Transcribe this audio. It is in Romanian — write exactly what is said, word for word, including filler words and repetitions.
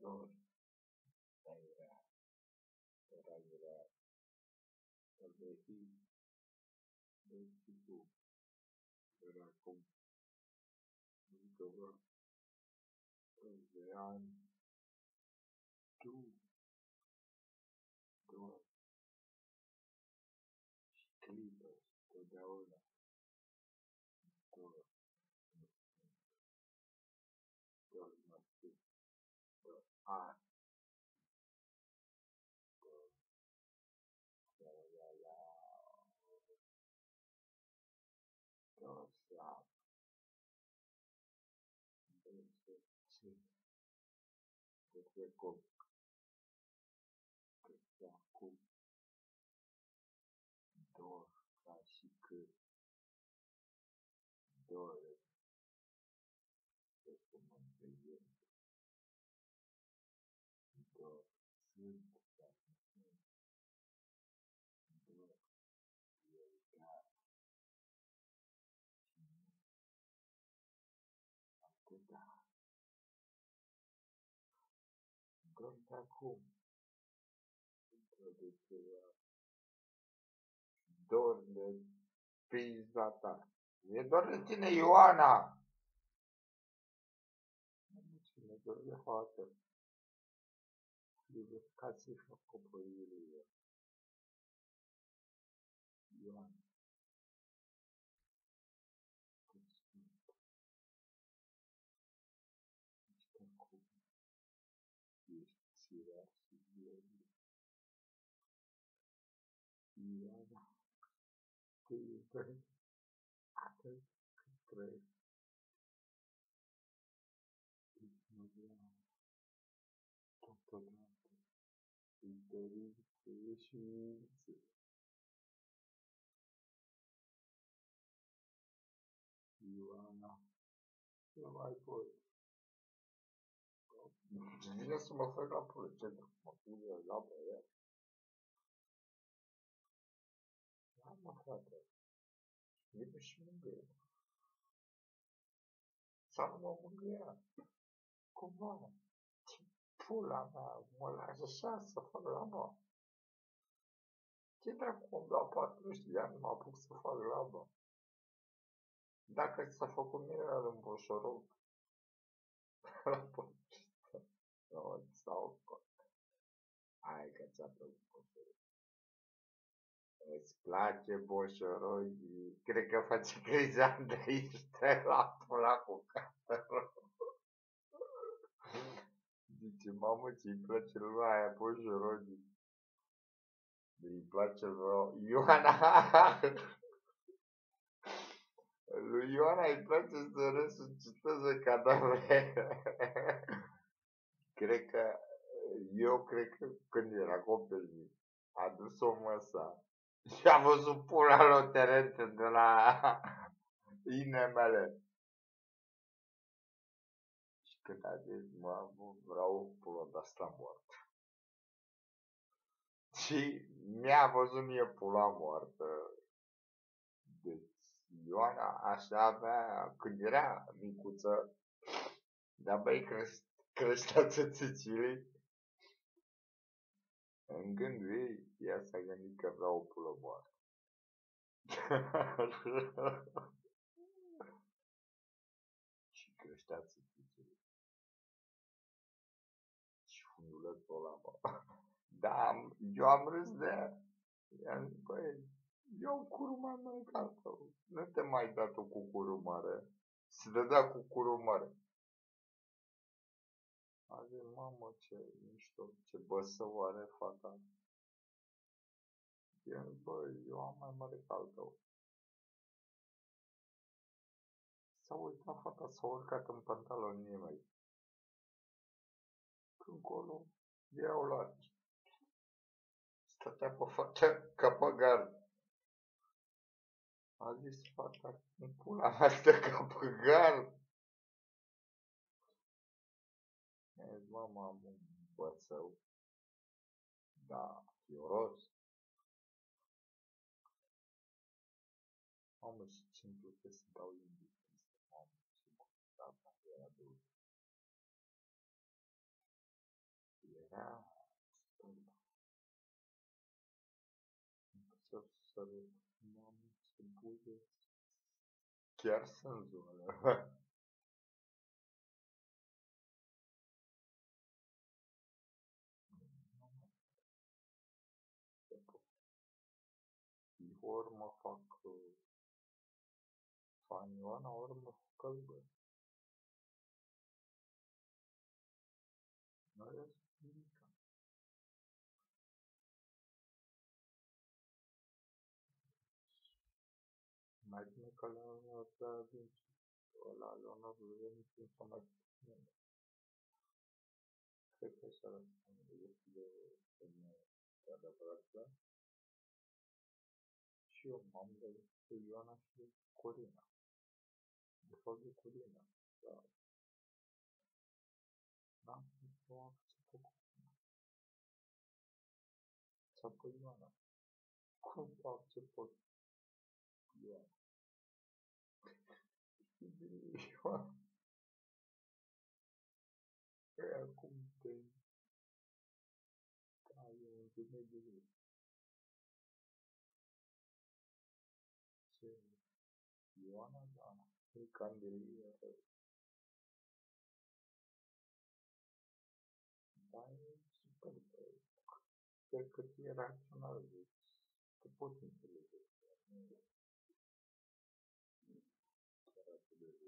dor, era, era, era, deci, decidu, era cum, într-o de ani, tu, dor, și clipă, totdeauna, dor, dor, mă știu, dor, ani, dor, la, la, la, dor, seama, dor, ce, ce, dor, cum, că acum, dor, ca și cât, dor, de cum mă întâlnim, dor, sunt, ca și sunt, dor, eu, da, și nu, atâta, dor de acum, dor de ceva, dor de pizda ta, mi-e dor de tine, Ioana! Mi-e dor de fată, iubesc ca să-și fac copăirile, Ioana, cât sunt, ești acum, ești țirea și vierii, Ioana, te iubesc atât cât trăiesc, îți mă vreau, totodată, îți dorință și mință, Ioana, nu mai pot. Vine să mă fac la plăcere, mă pune la băiat. Da, mă, frate, vine și mângâie. Sau nu mă mângâia. Cumva, ce pula mea, mă lași așa să fac laba. Ce dracu îmi dau patruzeci de ani, mă apuc să fac laba. Dacă s-a făcut mineral în Boșorog, la poliția, sau hai că ți-a plăcut Boșorog. Îți place Boșorog? Cred că face crizan de aici, stai la pula cu capul. Zice, mamă, ce-i place lumea aia Boșorog. Îi place vreo... Ioana! Lui Ioana îi place să resusciteze cadavre. Cred că, eu cred că când era copil, a dus-o măsa și a văzut pula lui Terence de la inemele. Și când a zis, mă, vreau pula de asta moartă. Și mi-a văzut mie pula moartă. Deci, Ioana așa avea, când era micuță, de-abia-i creștea țățicilii, în gândul ei, ea s-a gândit că vrea o pulă moartă. Și creștea țățicilii. Și fundulețul ăla, bă. Da, eu am râs de ea. I-am zis, băi, eu curumar mai ca tău. Nu te mai da tu cu curumare. Se dădea cu curumare. A zis, mamă, ce mișto, ce băsău are fata. I-am zis, băi, eu am mai mare ca al tău. S-a uitat fata, s-a urcat în pantalonii mei. Când colo, erau largi. Stătea pe fata ca pe gard. A zis fata, în pula mea stă ca pe gard. Mi-a zis, mama, am un bățău. Da, fioros. Mamă, și ce-mi plăcea să dau indicii. Mamă, ce gustata era dulce. Da, să sărut, mamă, ce buze, chiar sânzul ăla. Ori mă fac fanioana, ori mă fac călbă. Nu e nimic. Mai bine că la Vinci, la Leonardo da Vinci nu s-a mai făcut nimeni. Cred că așa răspunde destul de bine de adevărat, da? Și eu m-am de Ioana și de Corina. De fapt de Corina, da. N-am să o acceptă sau pe Ioana. Cum o acceptă Ioana? Ioana. E acum te... Da, e un Dumnezeu. Ce? Ioana, da. E Candelie. Da, e super. Cred că ție rațional, deci te poți înțelege. Chiar atât de